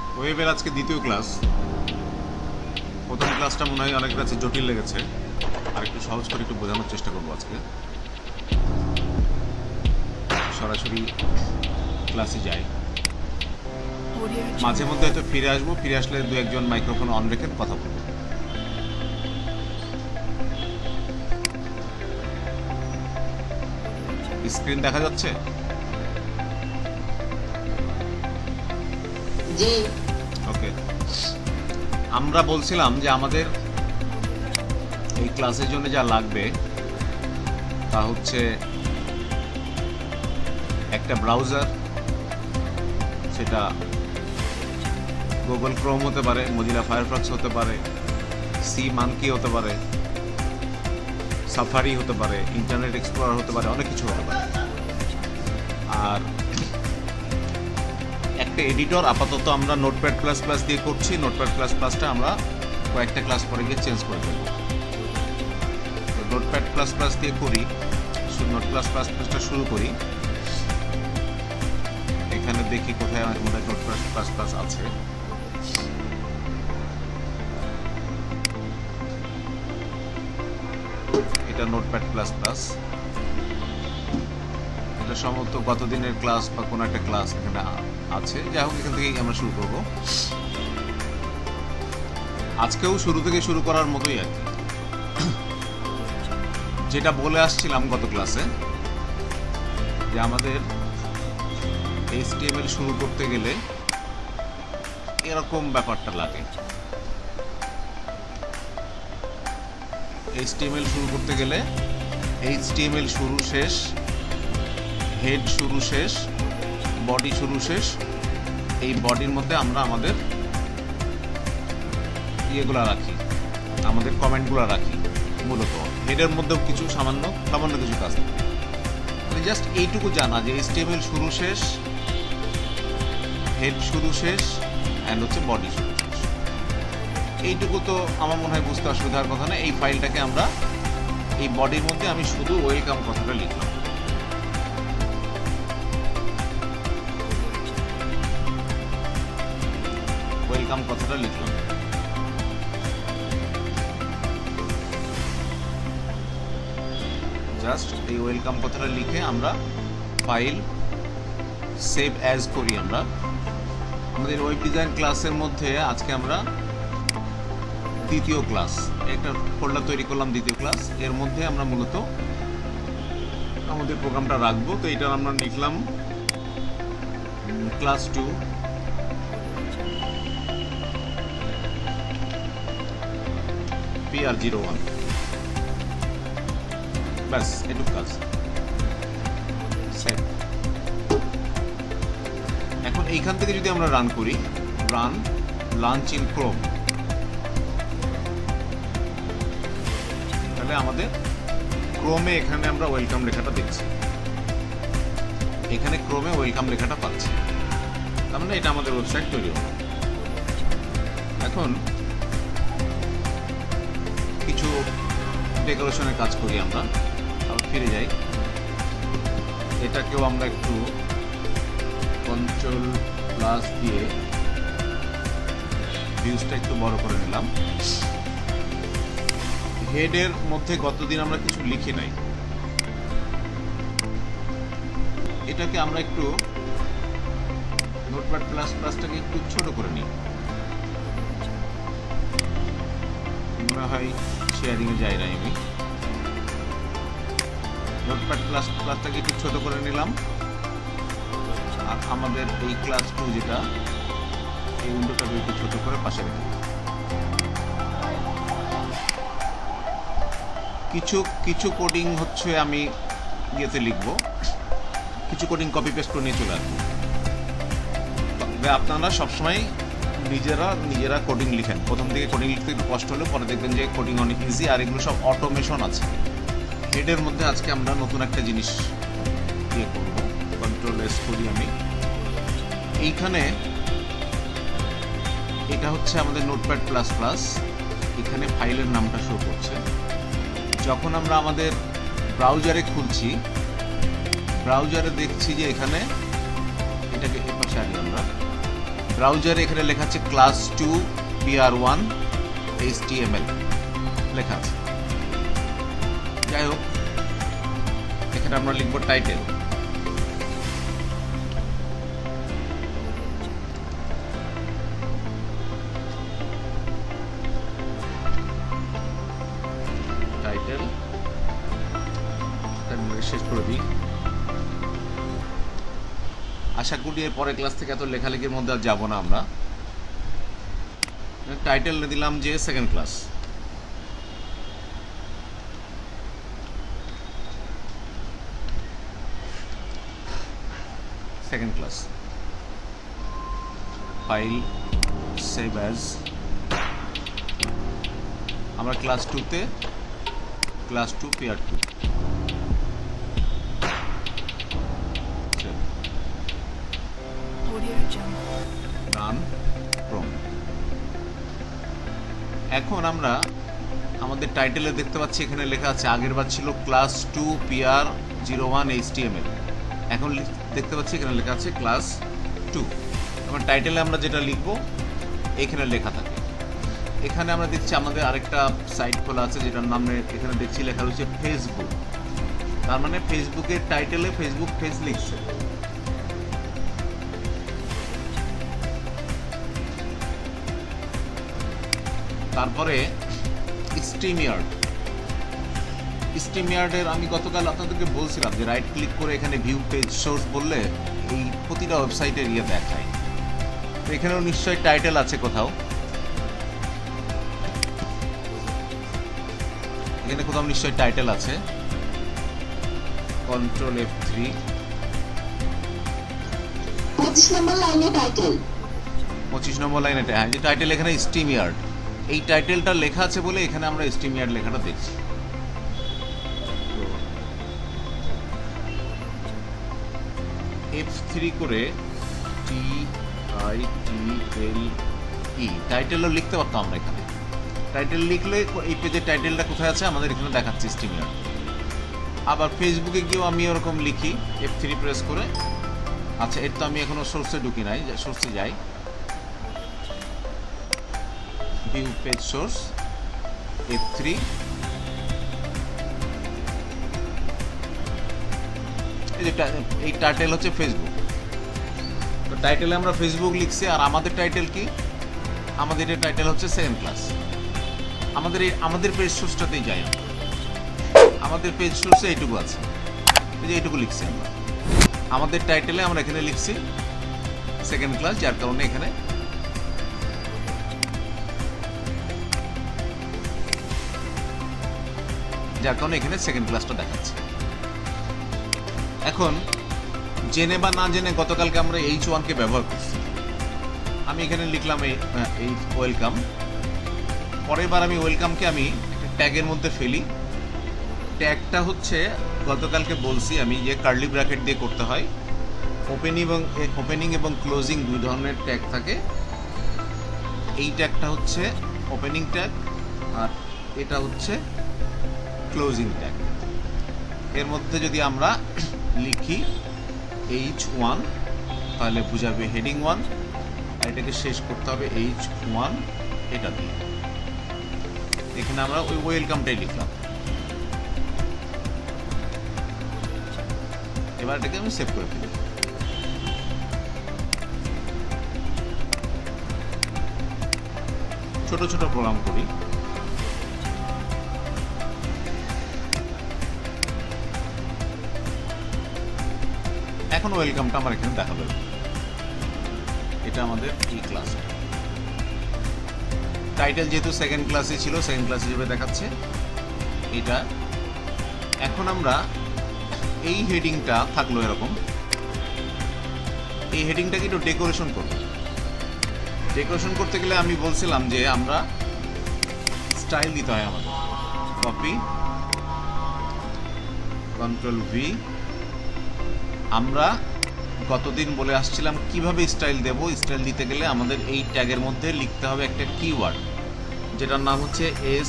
ওয়েবের আজকে দ্বিতীয় ক্লাস। প্রথম ক্লাসটা মনে হয় অনেকের কাছে জটিল লেগেছে, আর একটু সহজ করে একটু বোঝানোর চেষ্টা করবো আজকে। সরাসরি ক্লাসে যাই, মাঝে মধ্যে হয়তো ফিরে আসবো, ফিরে আসলে দু একজন মাইক্রোফোন অন রেখে কথা বলবো। স্ক্রিন দেখা যাচ্ছে? জি। ওকে, আমরা বলছিলাম যে আমাদের এই ক্লাসের জন্য যা লাগবে তা হচ্ছে একটা ব্রাউজার, সেটা গুগল ক্রোম হতে পারে, মজিলা ফায়ারফক্স হতে পারে, সি মাঙ্কি হতে পারে, সাফারি হতে পারে, ইন্টারনেট এক্সপ্লোরার হতে পারে, অনেক কিছু হতে পারে। আর একটা এডিটর আপাতত আমরা নোটপ্যাড প্লাস প্লাস দিয়ে করছি। নোটপ্যাড প্লাস প্লাসটা আমরা কয়েকটা ক্লাস পরে গিয়ে চেঞ্জ করে দেবো। তো নোটপ্যাড প্লাস প্লাস দিয়ে করি, নোট প্লাস প্লাস প্লাসটা শুরু করি। এখানে দেখি কোথায় আমাদের নোটপ্যাড প্লাস প্লাস আছে। এটা নোটপ্যাড প্লাস প্লাস, এটা সম্ভবত গত দিনের ক্লাস বা কোনো একটা ক্লাস এখানে আছে। যাই হোক, এখান থেকেই আমরা শুরু করব। আজকেও শুরু থেকে শুরু করার মতোই আর কি, যেটা বলে আসছিলাম গত ক্লাসে, যে আমাদের HTML শুরু করতে গেলে এরকম ব্যাপারটা লাগে। HTML শুরু করতে গেলে HTML শুরু শেষ, হেড শুরু শেষ, বডি শুরু শেষ। এই বডির মধ্যে আমরা আমাদের ইয়েগুলো রাখি, আমাদের কমেন্টগুলো রাখি। মূলত হেডের মধ্যেও কিছু সামান্য কিছু কাজ থাকে। মানে জাস্ট এইটুকু জানা যে HTML শুরু শেষ, হেড শুরু শেষ, অ্যান্ড হচ্ছে বডি শুরু শেষ। এইটুকু তো আমার মনে হয় বুঝতে অসুবিধার কথা না। এই ফাইলটাকে আমরা, এই বডির মধ্যে আমি শুধু ওয়েলকাম কথাটা লিখলাম। ওয়েলকাম কথাটা লিখলাম। জাস্ট এই ওয়েলকাম কথাটা লিখে আমরা ফাইল সেভ অ্যাজ করি। আমরা আমাদের ওয়েব ডিজাইন ক্লাসের মধ্যে আজকে আমরা দ্বিতীয় ক্লাস, একটা ফোল্ডার তৈরি করলাম, দ্বিতীয় ক্লাস। এর মধ্যে আমরা মূলত আমাদের প্রোগ্রামটা রাখবো। তো এটা আমরা লিখলাম ক্লাস 2 PR01। ব্যাস, এটুকু কাজ। এখন এইখান থেকে যদি আমরা রান করি, রান লঞ্চ ইন ক্রোম, তাহলে আমাদের ক্রোমে এখানে আমরা ওয়েলকাম লেখাটা দেখছি। এখানে ক্রোমে ওয়েলকাম লেখাটা পাচ্ছি। তার মানে এটা আমাদের ওয়েবসাইট তৈরি হলো। এখন কিছু ডেকোরেশনের কাজ করি আমরা, আবার ফিরে যাই। এটাকেও আমরা একটু কন্ট্রোল+ দিয়ে ভিউজটা একটু বড় করে নিলাম। হেডের মধ্যে গতদিন আমরা কিছু লিখি নাই, এটাকে আমরা একটু নোটপ্যাড প্লাস প্লাসটাকে একটু ছোট করে নিই। মনে হয় শেয়ারিংয়ে যাই না আমি। নোটপ্যাড প্লাস প্লাসটাকে একটু ছোট করে নিলাম। আর আমাদের এই ক্লাস 2 যেটা, এই উইন্ডোটাকে একটু ছোট করে পাশে রেখে কিছু কোডিং হচ্ছে আমি ইয়েতে লিখবো, কিছু কোডিং কপি পেস্ট করে নিয়ে চলে আসবো। তবে আপনারা সবসময় নিজেরা কোডিং লিখেন। প্রথম দিকে কোডিং লিখতে একটু কষ্ট হলেও পরে দেখবেন যে কোডিং অনেক ইজি। আর এগুলো সব অটোমেশন আছে। হেডের মধ্যে আজকে আমরা নতুন একটা জিনিস ইয়ে করব। কন্ট্রোল+ করি আমি। এইখানে এটা হচ্ছে আমাদের নোটপ্যাড প্লাস প্লাস। এখানে ফাইলের নামটা শো করছে। যখন আমরা আমাদের ব্রাউজারে খুলছি, ব্রাউজারে দেখছি যে এখানে, এটাকে এপাশে আনি আমরা, ব্রাউজারে এখানে লেখা আছে ক্লাস 2 PR1 HTML লেখা আছে। যাই হোক, এখানে আমরা লিখব টাইটেল। টাইটেল শেষ করে দিই। আশা করি এর পরের ক্লাস থেকে এত লেখালেখির মধ্যে আর যাবো না আমরা। টাইটেল দিলাম যে second class. Second class file save as. আমরা ক্লাস 2-তে ক্লাস 2 PR2 রান ফ্রম। এখন আমরা আমাদের টাইটেলে দেখতে পাচ্ছি এখানে লেখা আছে, আগের বার ছিল ক্লাস 2 PR01 HTML, এখন দেখতে পাচ্ছি এখানে লেখা আছে ক্লাস 2। আমার টাইটেলে আমরা যেটা লিখব এখানে লেখা থাকে। এখানে আমরা দেখছি আমাদের আরেকটা সাইট খোলা আছে যেটার নামে এখানে দেখছি লেখা রয়েছে ফেসবুক। তার মানে ফেসবুকের টাইটেলে ফেসবুক পেজ লিখছে। তারপরে স্ট্রিমইয়ার্ডের আমি গতকাল আপনাদেরকে বলছিলাম যে রাইট ক্লিক করে এখানে ভিউ পেজ সোর্স বললে এই প্রতিটা ওয়েবসাইটের ইয়ে দেখায়। তো এখানেও নিশ্চয়ই টাইটেল আছে কোথাও, এখানে কোথাও নিশ্চয়ই টাইটেল আছে। কন্ট্রোল F3, 25 নম্বর লাইনে টাইটেল, 25 নম্বর লাইনে টাইটেল। এখানে স্ট্রিমইয়ার্ড, এই টাইটেলটা লেখা আছে বলে এখানে আমরা স্ট্রিমইয়ার্ড লেখাটা দেখছি। F3 করে TITLE টাইটেলও লিখতে পারতাম আমরা। এখানে টাইটেল লিখলে এই পেজের টাইটেলটা কোথায় আছে আমাদের এখানে দেখাচ্ছে স্ট্রিমইয়ার্ড। আবার ফেসবুকে গিয়েও আমি ওরকম লিখি F3 প্রেস করে। আচ্ছা, এর তো আমি এখনো সোর্সে ঢুকি নাই, সোর্সে যাই, ভিউ পেজ সোর্স F3, এই টাইটেল হচ্ছে ফেসবুক। তো টাইটেলে আমরা ফেসবুক লিখছি। আর আমাদের টাইটেল কি? আমাদের এর টাইটেল হচ্ছে সেকেন্ড ক্লাস। আমাদের পেজ সোর্সটাতেই যাই, আমাদের পেজ সোর্সে এইটুকু আছে, এই যে এইটুকু লিখছি আমরা। আমাদের টাইটেলে আমরা এখানে লিখছি সেকেন্ড ক্লাস, যার কারণে এখানে সেকেন্ড ক্লাসটা দেখাচ্ছে। এখন জেনে বা না জেনে গতকালকে আমরা H1 কে ব্যবহার করছি। আমি এখানে লিখলাম এই ওয়েলকাম। পরের বার আমি ওয়েলকামকে আমি একটা ট্যাগের মধ্যে ফেলি। ট্যাগটা হচ্ছে গতকালকে বলছি আমি যে কার্লি ব্র্যাকেট দিয়ে করতে হয়। ওপেনিং এবং ক্লোজিং দুই ধরনের ট্যাগ থাকে। এই ট্যাগটা হচ্ছে ওপেনিং ট্যাগ আর এটা হচ্ছে ক্লোজিং ট্যাগ। এর মধ্যে যদি আমরা লিখি H1 তাহলে বুঝাবে হেডিং 1, আর এটাকে শেষ করতে হবে H1 এটা দিয়ে। এখানে আমরা ওই ওয়েলকামটাই লিখলাম। এবার এটাকে আমি সেভ করে ফেলি। ছোট ছোট প্রোগ্রাম করি। এখন ওয়েলকামটা আমার এখানে দেখাবে। এটা আমাদের এই ক্লাস টাইটেল, যেহেতু সেকেন্ড ক্লাসে ছিল সেকেন্ড ক্লাস হিসেবে দেখাচ্ছে এটা। এখন আমরা এই হেডিংটা থাকলো এরকম, এই হেডিংটাকে একটু ডেকোরেশন করব। ডেকোরেশন করতে গেলে আমি বলছিলাম যে আমরা স্টাইল দিতে হয় আমাদের। Copy, control V। আমরা গতদিন বলে আসছিলাম কিভাবে স্টাইল দেব। স্টাইল দিতে গেলে আমাদের এই ট্যাগের মধ্যে লিখতে হবে একটা কিওয়ার্ড, যেটার নাম হচ্ছে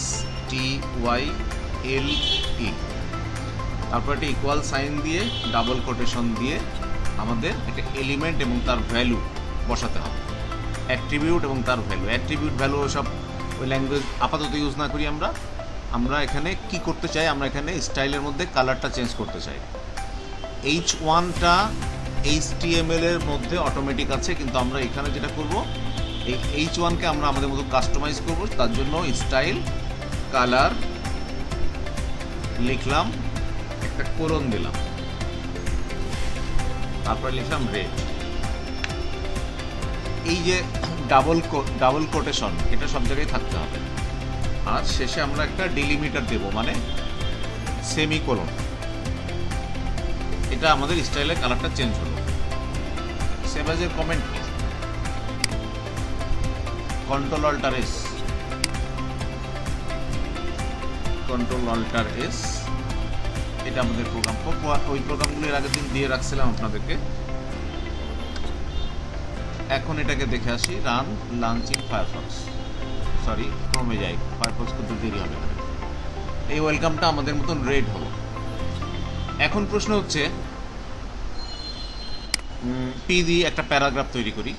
STYLE। তারপর একটা ইকুয়াল সাইন দিয়ে ডাবল কোটেশন দিয়ে আমাদের একটা এলিমেন্ট এবং তার ভ্যালু বসাতে হবে। অ্যাট্রিবিউট এবং তার ভ্যালু। অ্যাট্রিবিউট ভ্যালু সব ওই ল্যাঙ্গুয়েজ আপাতত ইউজ না করি আমরা এখানে কি করতে চাই, আমরা এখানে স্টাইলের মধ্যে কালারটা চেঞ্জ করতে চাই। H1টা HTML এর মধ্যে অটোমেটিক আছে, কিন্তু আমরা এখানে যেটা করব এই H1কে আমরা আমাদের মতো কাস্টমাইজ করব। তার জন্য স্টাইল কালার লিখলাম, একটা কোলন দিলাম, তারপরে লিখলাম রেড। এই যে ডাবল কোটেশন এটা সব জায়গায় থাকতে হবে। আর শেষে আমরা একটা ডিলিমিটার দেব, মানে সেমিকোলন। এটা আমাদের স্টাইলের কালারটা চেঞ্জ হলো। সেভ অ্যাজ এর comment control alt S, control alt S. এটা আমাদের প্রোগ্রাম। ওই প্রোগ্রামগুলো এর আগের দিন দিয়ে রাখছিলাম আপনাদেরকে। এখন এটাকে দেখে আসি। রান লঞ্চিং ফায়ারফক্স, সরি ক্রমে যাই, ফায়ারফক্স করতে দেরি হবে না। এই ওয়েলকামটা আমাদের মতন রেড হলো। এখন প্রশ্ন হচ্ছে পি দিয়ে একটা প্যারাগ্রাফ তৈরি করি।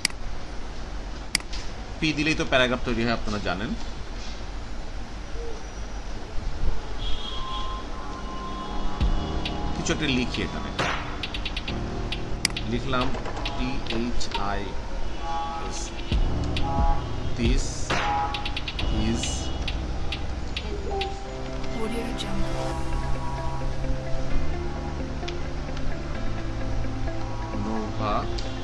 পি দিলেই তো প্যারাগ্রাফ তৈরি হয়, আপনারা জানেন। কিছু একটা লিখি, এখানে লিখলাম THIS, this is Audio Jungle. Nova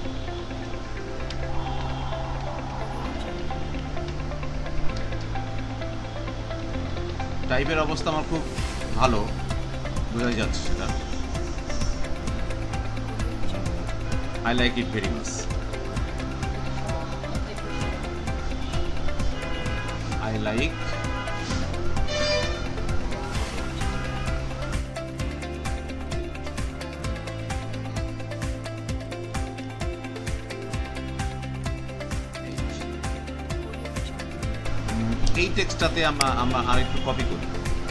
টাইপের অবস্থা আমার খুব ভালো বোঝা যাচ্ছে, সেটা I like it very much. I like এই টেক্সটটাতে আমরা আরেকটু কপি করি।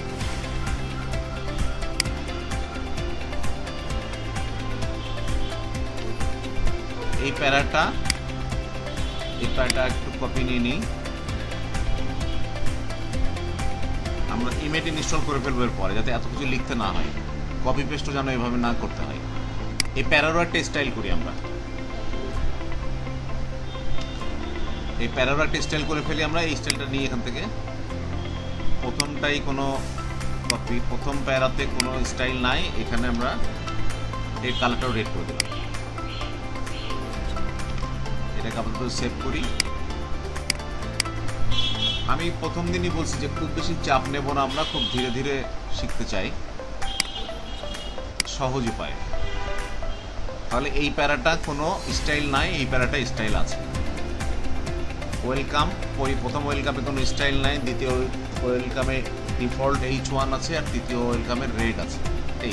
এই প্যারাটা একটু কপি নিয়ে নিই। আমরা ইমেজ ইনস্টল করে ফেলবো এর পরে, যাতে এত কিছু লিখতে না হয়। কপি পেস্টও যেন এভাবে না করতে হয়। এই প্যারারও একটা স্টাইল করি আমরা। এই প্যারারও একটা স্টাইল করে ফেলি আমরা। এই স্টাইলটা নিয়ে এখান থেকে প্রথমটাই কোনো কপি, প্রথম প্যারাতে কোনো স্টাইল নাই, এখানে আমরা এই কালারটাও রেড করে দিলাম। এটাকে আপাতত সেভ করি। আমি প্রথম দিনই বলছি যে খুব বেশি চাপ নেব না, আমরা খুব ধীরে ধীরে শিখতে চাই, সহজ উপায়। তাহলে এই প্যারাটা কোনো স্টাইল নাই, এই প্যারাটা স্টাইল আছে। ওয়েলকাম, ওই প্রথম ওয়েলকামে কোনো স্টাইল নাই, দ্বিতীয় ওয়েলকামে ডিফল্ট H1 আছে, আর তৃতীয় ওয়েলকামের রেড আছে। এই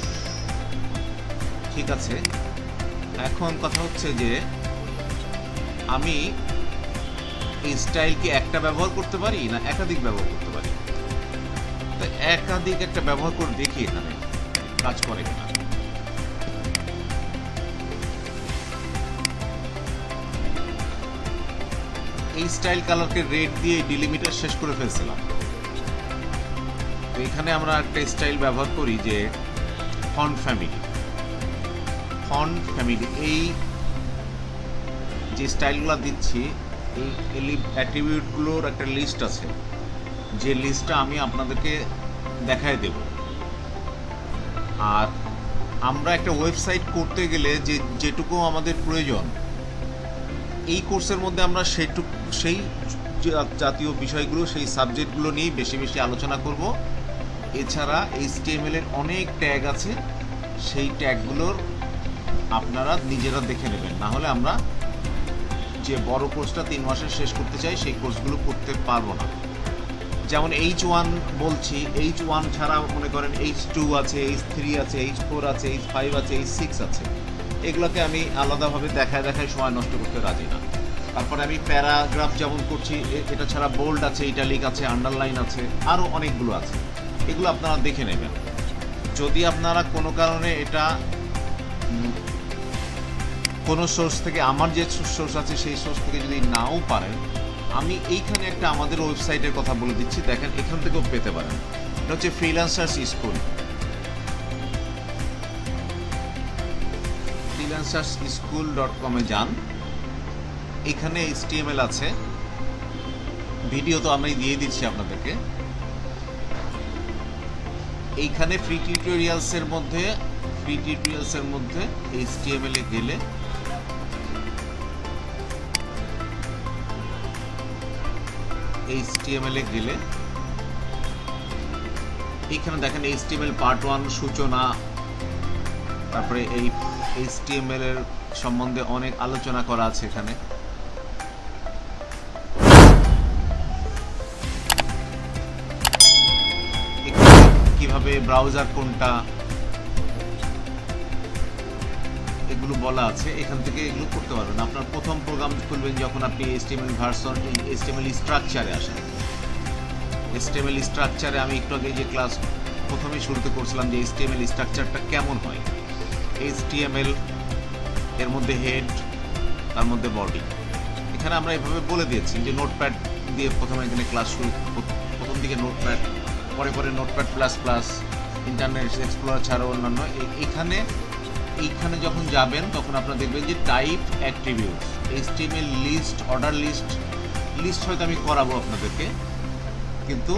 ঠিক আছে। এখন কথা হচ্ছে যে আমি এই স্টাইল কি একটা ব্যবহার করতে পারি না একাধিক ব্যবহার করতে পারি? তো একাধিক একটা ব্যবহার করে দেখি এখানে কাজ করে কিনা। এই স্টাইল কালারকে রেড দিয়ে ডিলিমিটার শেষ করে ফেলছিলাম। তো এখানে আমরা একটা স্টাইল ব্যবহার করি যে ফন্ট ফ্যামিলি। এই যে স্টাইলগুলো দিচ্ছি, এই অ্যাট্রিবিউটগুলোর একটা লিস্ট আছে, যে লিস্টটা আমি আপনাদেরকে দেখায় দেব। আর আমরা একটা ওয়েবসাইট করতে গেলে যেটুকু আমাদের প্রয়োজন, এই কোর্সের মধ্যে আমরা সেই জাতীয় বিষয়গুলো, সেই সাবজেক্টগুলো নিয়েই বেশি বেশি আলোচনা করব। এছাড়া HTML এর অনেক ট্যাগ আছে, সেই ট্যাগগুলোর আপনারা নিজেরা দেখে নেবেন। না হলে আমরা যে বড় কোর্সটা 3 মাসে শেষ করতে চাই, সেই কোর্সগুলো করতে পারবো না। যেমন H1 বলছি, H1 ছাড়া মনে করেন H2 আছে, H3 আছে, H4 আছে, H5 আছে, H6 আছে। এগুলোকে আমি আলাদাভাবে দেখায় সময় নষ্ট করতে রাজি না। তারপরে আমি প্যারাগ্রাফ যেমন করছি, এটা ছাড়া বোল্ড আছে, ইটালিক আছে, আন্ডারলাইন আছে, আরও অনেকগুলো আছে। এগুলো আপনারা দেখে নেবেন। যদি আপনারা কোনো কারণে এটা কোনো সোর্স থেকে, আমার যে সোর্স আছে সেই সোর্স থেকে যদি নাও পারেন, আমি এইখানে একটা আমাদের ওয়েবসাইটের কথা বলে দিচ্ছি, দেখেন এখান থেকেও পেতে পারেন। এটা হচ্ছে ফ্রিল্যান্সার্স স্কুল। freelancerschool.com এ যান, এখানে HTML আছে, ভিডিও তো আমি দিয়ে দিচ্ছি আপনাদেরকে। এইখানে ফ্রি টিউটোরিয়ালসের মধ্যে HTML এ গেলে এইখানে দেখেন HTML পার্ট 1 সূচনা, তারপরে এই HTML এর সম্বন্ধে অনেক আলোচনা করা আছে এখানে। কিভাবে ব্রাউজার কোনটা, এগুলো বলা আছে, এখান থেকে এগুলো করতে পারবেন। আপনার প্রথম প্রোগ্রাম খুলবেন যখন আপনি HTML ভার্সন, HTML স্ট্রাকচারে আসেন। HTML স্ট্রাকচারে আমি একটু আগে যে ক্লাস প্রথমে শুরুতে করছিলাম যে HTML স্ট্রাকচারটা কেমন হয়। HTML এর মধ্যে হেড, তার মধ্যে বডি। এখানে আমরা এভাবে বলে দিয়েছি যে নোটপ্যাড দিয়ে প্রথমে এখানে ক্লাস শুরু, প্রথম দিকে নোটপ্যাড, পরে notepad plus plus, internet explorer ছাড়াও অন্যান্য। এইখানে যখন যাবেন তখন আপনারা দেখবেন যে type attributes, HTML list, order list হয়তো আমি করাবো আপনাদেরকে, কিন্তু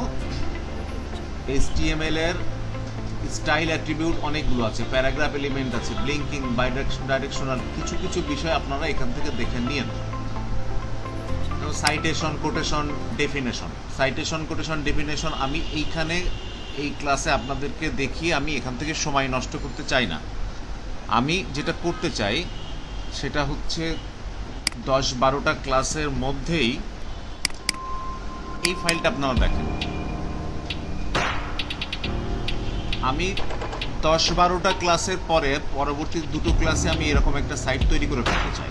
HTML এর স্টাইল অ্যাট্রিবিউট অনেকগুলো আছে, প্যারাগ্রাফ এলিমেন্ট আছে, ব্লিঙ্কিং, ডাইরেকশনাল, কিছু বিষয় আপনারা এখান থেকে দেখে নিন। সাইটেশন, কোটেশন, ডেফিনেশন আমি এইখানে এই ক্লাসে আপনাদেরকে দেখিয়ে আমি এখান থেকে সময় নষ্ট করতে চাই না। আমি যেটা করতে চাই সেটা হচ্ছে 10-12টা ক্লাসের মধ্যেই এই ফাইলটা আপনারা দেখেন। আমি 10-12টা ক্লাসের পরে পরবর্তী দুটো ক্লাসে আমি এরকম একটা সাইট তৈরি করে ফেলতে চাই,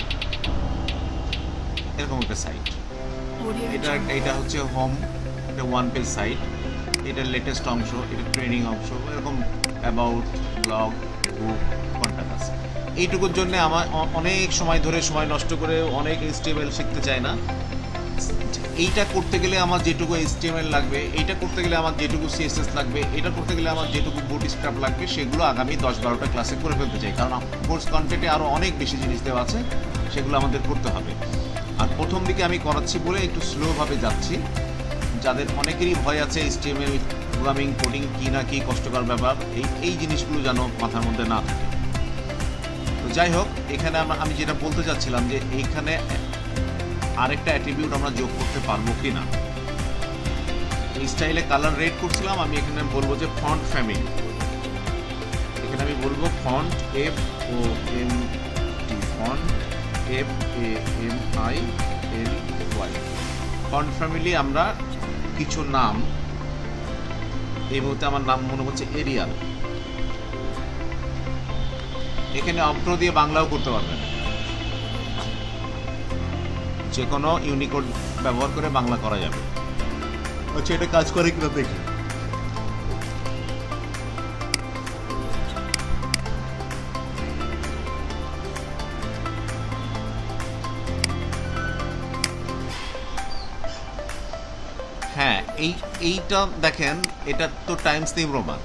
এরকম একটা সাইট। এটা হচ্ছে হোম, এটা 1 পেজ সাইট, এটা লেটেস্ট অংশ, এটা ট্রেনিং অংশ, এরকম অ্যাবাউট, ব্লগ, বুক, কন্টাক্ট আছে। এইটুকুর জন্য আমার অনেক সময় ধরে সময় নষ্ট করে অনেক HTML শিখতে চাই না। এইটা করতে গেলে আমার যেটুকু HTML লাগবে, এইটা করতে গেলে আমার যেটুকু CSS লাগবে, এটা করতে গেলে আমার যেটুকু বুটস্ট্র্যাপ লাগবে, সেগুলো আগামী 10-12টা ক্লাসে করে ফেলতে চাই। কারণ কোর্স কন্টেন্টে আরও অনেক বেশি জিনিস দেওয়া আছে, সেগুলো আমাদের করতে হবে। আর প্রথম দিকে আমি করাচ্ছি বলে একটু স্লোভাবে যাচ্ছি। যাদের অনেকেরই ভয় আছে HTML প্রোগ্রামিং, কোডিং কি না কি কষ্টকর ব্যাপার, এই জিনিসগুলো যেন মাথার মধ্যে না থাকে। তো যাই হোক, এখানে আমি যেটা বলতে চাচ্ছিলাম যে এইখানে আরেকটা অ্যাট্রিবিউট আমরা যোগ করতে পারবো কি না। এই স্টাইলে কালার রেড করছিলাম, আমি এখানে বলবো যে ফন্ট ফ্যামিলি। এখানে আমি বলবো font FONT, font FAMILY। Font family আমরা কিছু নাম, এই মুহূর্তে আমার নাম মনে হচ্ছে এরিয়াল। এখানে অপ্র দিয়ে বাংলাও করতে পারবেন, যে কোনো ইউনিকোড ব্যবহার করে বাংলা করা যাবে। আচ্ছা, এটা কাজ করে কিনা দেখি। হ্যাঁ, এইটা দেখেন, এটা তো টাইমস নিউ রোমান।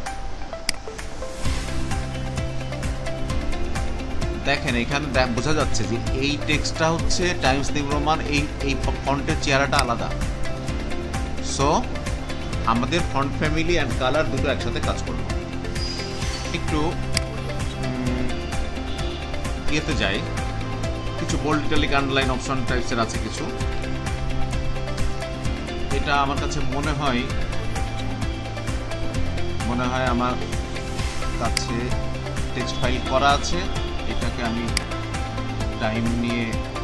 দেখেন এখানে বোঝা যাচ্ছে যে এই টেক্সটটা হচ্ছে টাইমস নিউ রোমান, এই ফন্টের চেহারাটা আলাদা। সো আমাদের ফন্ট ফ্যামিলি অ্যান্ড কালার দুটো একসাথে কাজ করবে। একটু ইয়েতে যাই, কিছু বোল্ড, ইটালিক, আন্ডারলাইন অপশন টাইপসের আছে কিছু। এটা আমার কাছে মনে হয় আমার কাছে টেক্সট ফাইল করা আছে। এটাকে আমি টাইম নিয়ে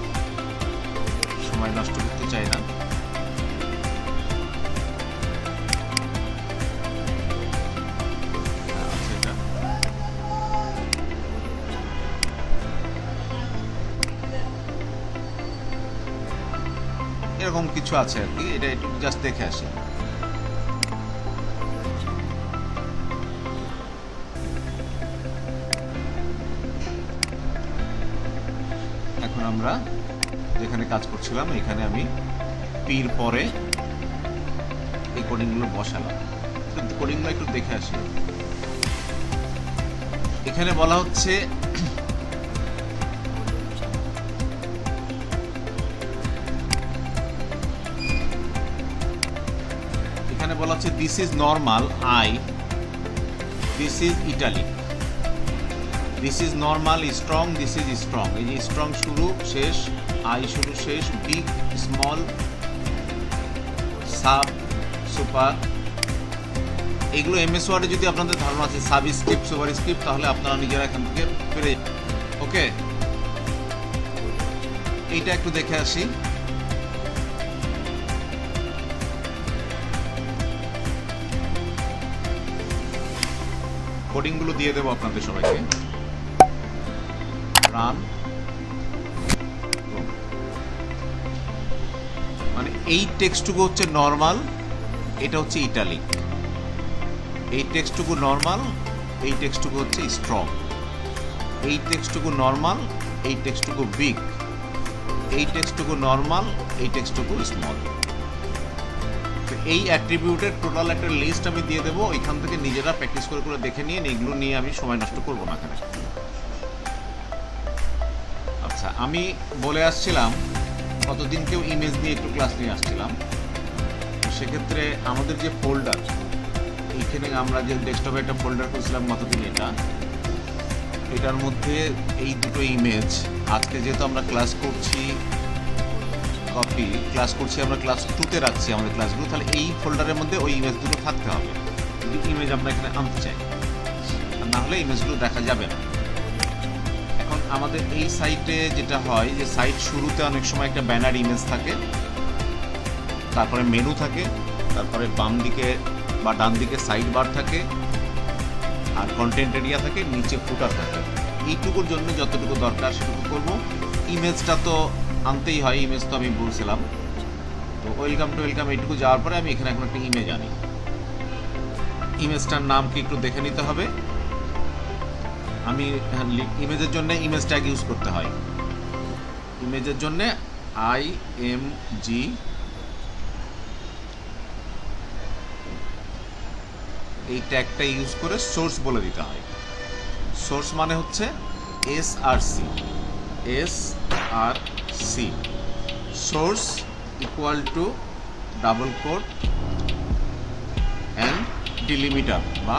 সময় নষ্ট করতে চাই না। এরকম কিছু আছে আর কি, এটা একটু জাস্ট দেখে আসি। আমরা যেখানে কাজ করছিলাম এখানে আমি পির পরে এই কোডিংগুলো বসালাম। কোডিংগুলো একটু দেখে আসি। এখানে বলা হচ্ছে this is normal I, this is italic, this is normal strong, this is strong. এই যে স্ট্রং শুরু শেষ, আই শুরু শেষ, বিগ স্মল, সাব সুপার, এগুলো এমএস ওয়ার্ডে যদি আপনাদের ধারণা আছে সাবস্ক্রিপ্ট সুপারস্ক্রিপ্ট, তাহলে আপনারা নিজেরা এখান থেকে পেরে যাবেন। ওকে, এইটা একটু দেখে আসি। কোডিংগুলো দিয়ে দেবো আপনাদের সবাইকে। রান, মানে এই টেক্সটটুকু হচ্ছে নর্মাল, এটা হচ্ছে ইটালিক। এই টেক্সটটুকু নর্মাল, এই টেক্সটটুকু হচ্ছে স্ট্রং। এই টেক্সটটুকু নর্মাল, এই টেক্সটটুকু বিগ। এই টেক্সটটুকু নর্মাল, এই টেক্সটটুকু স্মল। এই অ্যাট্রিবিউটের টোটাল একটা লিস্ট আমি দিয়ে দেবো, এখান থেকে নিজেরা প্র্যাকটিস করে করে দেখে নিয়ে এগুলো নিয়ে আমি সময় নষ্ট করবো না এখানে। আচ্ছা, আমি বলে আসছিলাম কতদিন কেউ ইমেজ নিয়ে একটু ক্লাস নিয়ে আসছিলাম, সেক্ষেত্রে আমাদের যে ফোল্ডার, এইখানে আমরা যে ডেস্কটপে একটা ফোল্ডার করেছিলাম কতদিন, এটার মধ্যে এই দুটো ইমেজ, আজকে যেহেতু আমরা ক্লাস করছি কপি, ক্লাস করছি আমরা ক্লাস 2-তে রাখছি আমাদের ক্লাসগুলো, তাহলে এই ফোল্ডারের মধ্যে ওই ইমেজ দুটো থাকতে হবে যদি ইমেজ আমরা এখানে আনতে চাই, আর না হলে ইমেজগুলো দেখা যাবে না। এখন আমাদের এই সাইটে যেটা হয় যে সাইট শুরুতে অনেক সময় একটা ব্যানার ইমেজ থাকে, তারপরে মেনু থাকে, তারপরে বাম দিকে বা ডান দিকে সাইড বার থাকে, আর কন্টেন্ট এরিয়া থাকে, নিচে ফুটার থাকে। এইটুকুর জন্য যতটুকু দরকার সেটুকু করব। ইমেজটা তো আনতেই হয়, ইমেজ তো আমি বলছিলাম। তো ওয়েলকাম টু ওয়েলকাম এইটুকু যাওয়ার পরে আমি এখানে এখন একটা ইমেজ আনি। ইমেজটার নাম কি একটু দেখে নিতে হবে। আমি ইমেজের জন্য ইমেজ ট্যাগ ইউজ করতে হয়। ইমেজের জন্য IMG এই ট্যাগটা ইউজ করে সোর্স বলে দিতে হয়। সোর্স মানে হচ্ছে SRC, source equal to double quote and delimiter বা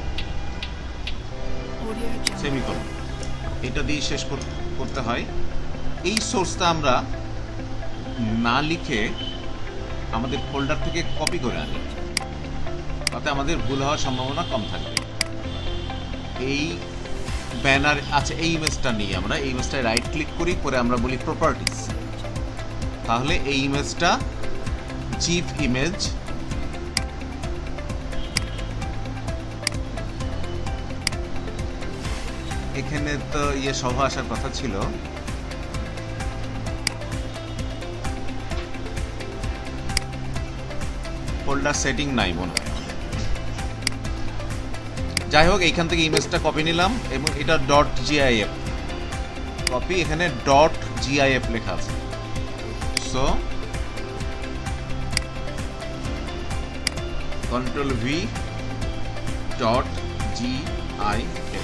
সেমিকোলন, এটা দিয়ে শেষ করতে হয়। এই সোর্সটা আমরা না লিখে আমাদের ফোল্ডার থেকে কপি করে আনি, তাতে আমাদের ভুল হওয়ার সম্ভাবনা কম থাকবে। এই ব্যানার আছে, এই ইমেজটা নিয়ে আমরা এই ইমেজটায় রাইট ক্লিক করি, করে আমরা বলি প্রপার্টিজ, তাহলে এই ইমেজটা জিপ ইমেজ, এখানে তো সহ আসার কথা ছিল, ফোল্ডার সেটিং নাই মনে হয়। যাই হোক, এইখান থেকে ইমেজটা কপি নিলাম এবং এটা .gif কপি, এখানে .gif লেখা আছে। সো Ctrl+V .gif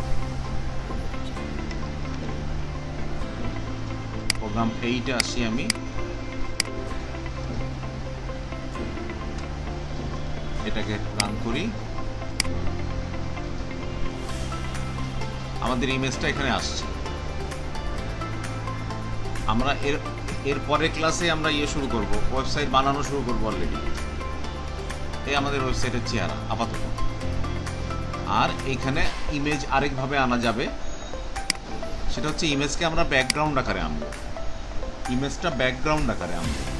প্রোগ্রাম 8-এ আসি আমি। এটাকে রান করি। আমাদের ইমেজটা এখানে আসছে। আমরা এর পরের ক্লাসে আমরা শুরু করব, ওয়েবসাইট বানানো শুরু করব। অলরেডি এই আমাদের ওয়েবসাইটের চেহারা আপাতত। আর এইখানে ইমেজ আরেকভাবে আনা যাবে, সেটা হচ্ছে ইমেজকে আমরা ব্যাকগ্রাউন্ড আকারে আনবো। ইমেজটা ব্যাকগ্রাউন্ড আকারে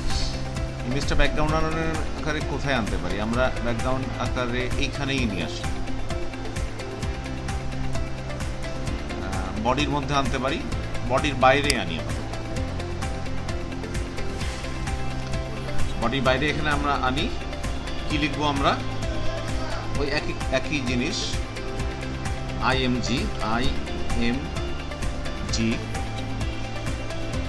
আকারে কোথায় আনতে পারি আমরা? ব্যাকগ্রাউন্ড আকারে এইখানেই নিয়ে আসি, বডির মধ্যে আনতে পারি, বডির বাইরে আনি। বডির বাইরে এখানে আমরা আনি, কি লিখবো আমরা? ওই একই জিনিস, IMG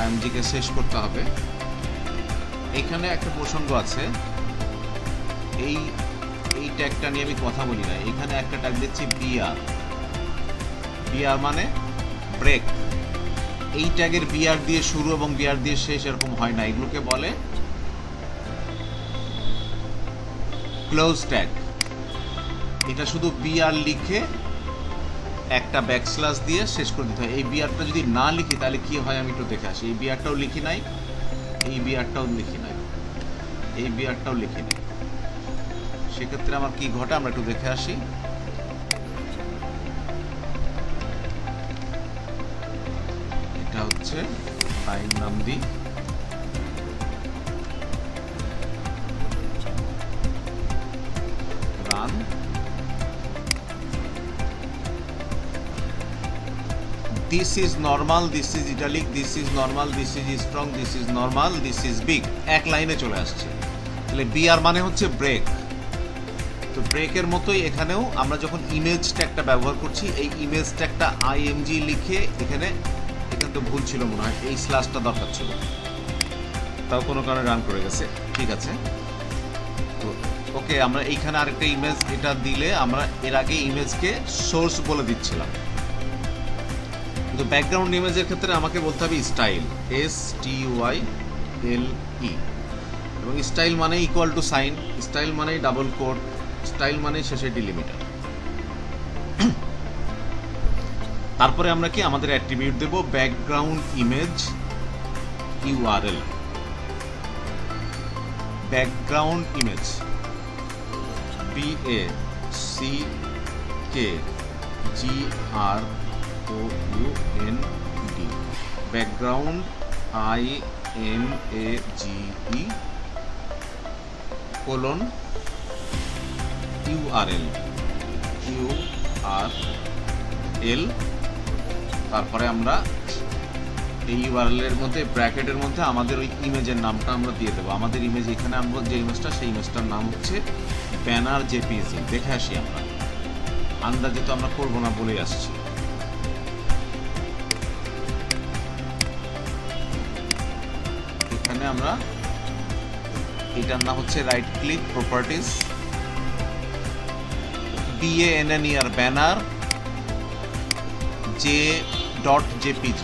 IMG কে শেষ করতে হবে। এখানে একটা প্রসঙ্গ আছে, এই ট্যাগটা নিয়ে আমি কথা বলি না। এখানে একটা ট্যাগ দিচ্ছি BR, BR মানে ব্রেক। এই ট্যাগের BR দিয়ে শুরু এবং BR দিয়ে শেষ এরকম হয় না, এগুলোকে বলে ক্লোজ ট্যাগ। এটা শুধু BR লিখে একটা ব্যাকস্ল্যাশ দিয়ে শেষ করে দিতে হয়। এই BRটা যদি না লিখি তাহলে কি হয় আমি একটু দেখে আসি। এই BRটাও লিখি নাই, এই BRটাও লিখি নাই, এই BRটাও লিখি নাই, সেক্ষেত্রে আমার কি ঘটে আমরা একটু দেখে আসি। এটা হচ্ছে লাইন নাম দিই, run. This is normal, this is italic, this is normal, this is strong, this is normal, this is big, এক লাইনে চলে আসছে। তাহলে BR মানে হচ্ছে ব্রেক। তো ব্রেকের মতোই এখানেও আমরা যখন ইমেজ ট্যাগটা ব্যবহার করছি, এই ইমেজ ট্যাগটা IMG লিখে এখানে তো ভুল ছিল মনে হয়, এই স্ল্যাশটা দরকার ছিল, তাও কোনো কারণে রান করে গেছে। ঠিক আছে, তো ওকে, আমরা এইখানে আরেকটা ইমেজ এটা দিলে আমরা এর আগে ইমেজকে সোর্স বলে দিচ্ছিলাম, কিন্তু ব্যাকগ্রাউন্ড ইমেজের ক্ষেত্রে আমাকে বলতে হবে স্টাইল, STYLE, এবং স্টাইল মানে ইকুয়াল টু সাইন, স্টাইল মানে ডাবল কোট, স্টাইল মানে শেষে ডিলিমিটার। তারপরে আমরা কি আমাদের অ্যাট্রিবিউট দেব background image URL, background image BACKGROUND, background IMAGE colon URL, তারপরে আমরা এই URL এর মধ্যে ব্র্যাকেটের মধ্যে আমাদের ওই ইমেজের নামটা আমরা দিয়ে দেবো। আমাদের ইমেজ এখানে আমরা যে ইমেজটা, সেই ইমেজটার নাম হচ্ছে ব্যানার JPG। দেখে আসি আমরা, আন্দাজে তো আমরা করবো না বলেই আসছি। এখানে আমরা এটার নাম হচ্ছে right click, properties, BANNER banner J.jpg,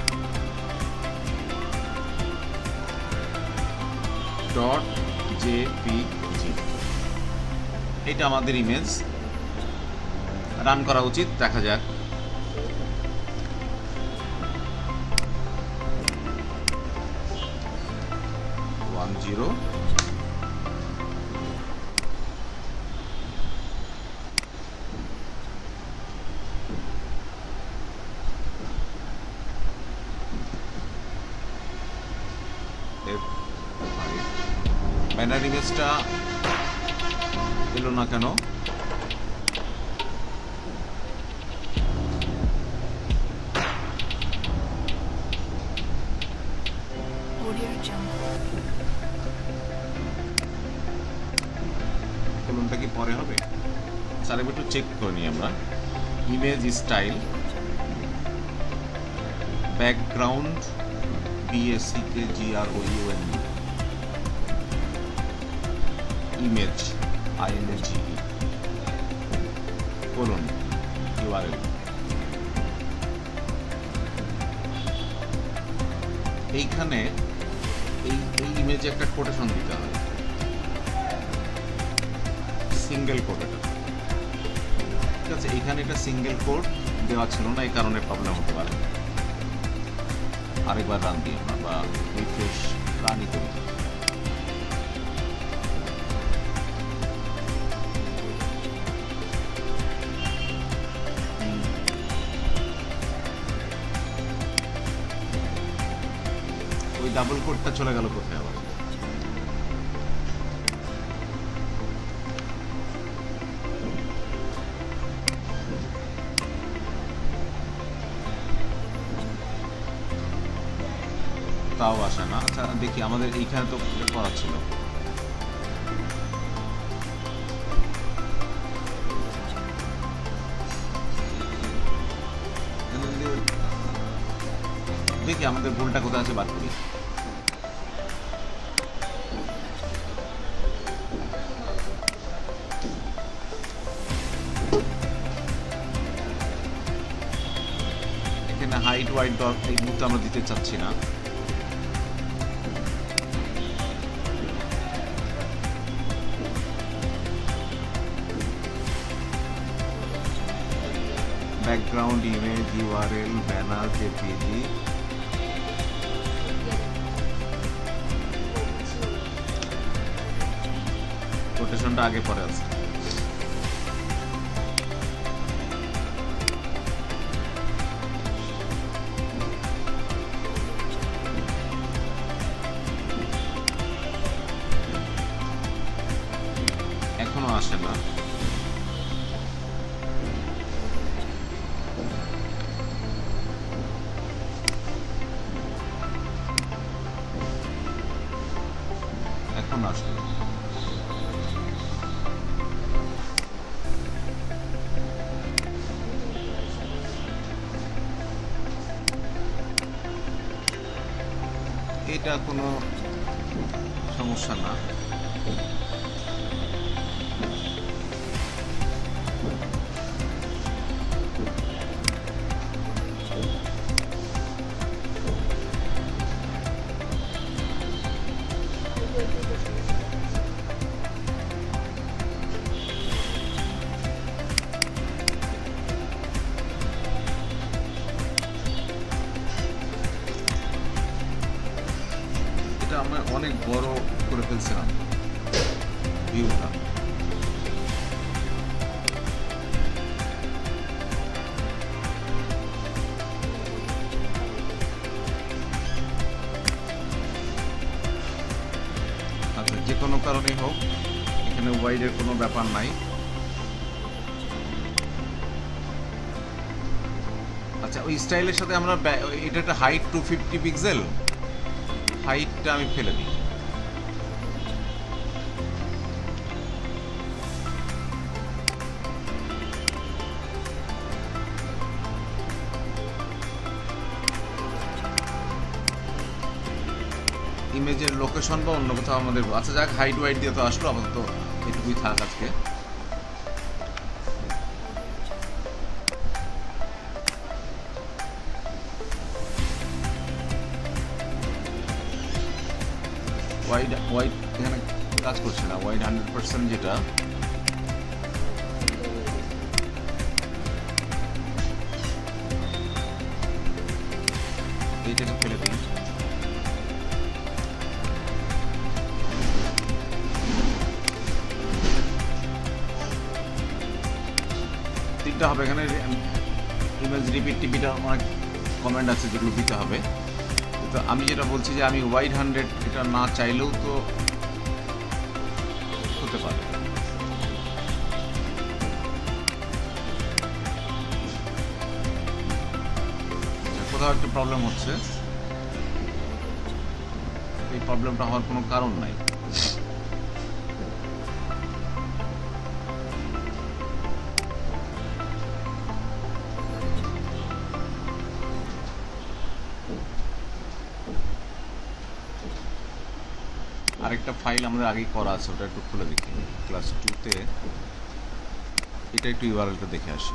এটা আমাদের ইমেজ। রান করা উচিত, দেখা যাক। ব্যানার ইমেজটা এলো না কেন? কোলনটা কি পরে হবে? স্যার একটু চেক করে নিই আমরা। Image style, background BACKGROUND, image IMAGE colon URL। এইখানে এই ইমেজে একটা কোটেশন দিতে হয়, সিঙ্গেল কোড। এটা ঠিক আছে, এইখানে এটা সিঙ্গেল কোড দেওয়া ছিল না, এই কারণে প্রবলেম হতে পারে। আরেকবার রান দিই আমরা, বা রিফ্রেশ রানই করি। ওই ডাবল কোডটা চলে গেল কোথায় আবার? তাও আসে না। আচ্ছা দেখি, আমাদের এইখানে তো করা ছিল। দেখি আমাদের ভুলটা কোথায় আছে, বাদ করি। এখানে হাইট ওয়াইড এই মুহূর্তে আমরা দিতে চাচ্ছি না। Background image URL banner JPG কোটেশনটা আগে পরে আছে। এখনো আসে না। এখন আসবে। এটা কোনো সমস্যা না। আমরা অনেক বড় করে ফেলছিলাম ভিউটা। আচ্ছা, যে কোনো কারণেই হোক এখানে ওয়াইডের কোনো ব্যাপার নাই। আচ্ছা, ওই স্টাইলের সাথে আমরা এটা একটা হাইট 250 পিক্সেল, হাইটটা আমি ফেলে দিই। ইমেজের লোকেশন বা অন্য কোথাও আমাদের, আচ্ছা যাক, হাইট ওয়াইড দিয়ে তো আসলো, আপাতত এটুকুই থাক আজকে। ওয়াইড এখানে কাজ করছে না। ওয়াইড 100% যেটা, এইটাকে ফেলে দিই। তিনটা হবে এখানে। ইমেজ রিপিট টিপিটা অনেক কমেন্ট আছে যেগুলো দিতে হবে। তো আমি যেটা বলছি যে আমি ওয়াইড 100 এটা না চাইলেও তো হতে পারে। কোথাও একটা প্রবলেম হচ্ছে, এই প্রবলেমটা হওয়ার কোনো কারণ নাই। আরেকটা ফাইল আমাদের আগেই করা আছে, ওটা একটু খুলে দেখি। ক্লাস 2-তে এটা একটু ইউআরএলটা দেখে আসি।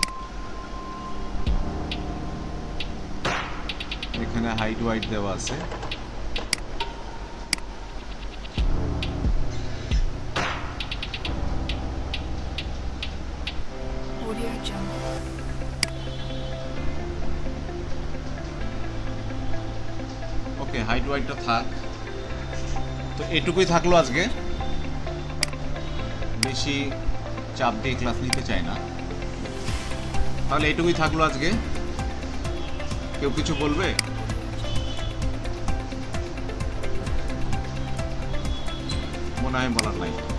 এখানে হাইট ওয়াইড দেওয়া আছে। ওকে, হাইট ওয়াইডটা থাক। তো এটুকুই থাকলো আজকে, বেশি চাপ দিয়ে ক্লাস নিতে চাই না। তাহলে এটুকুই থাকলো আজকে। কেউ কিছু বলবে? মনে হয় বলার নাই।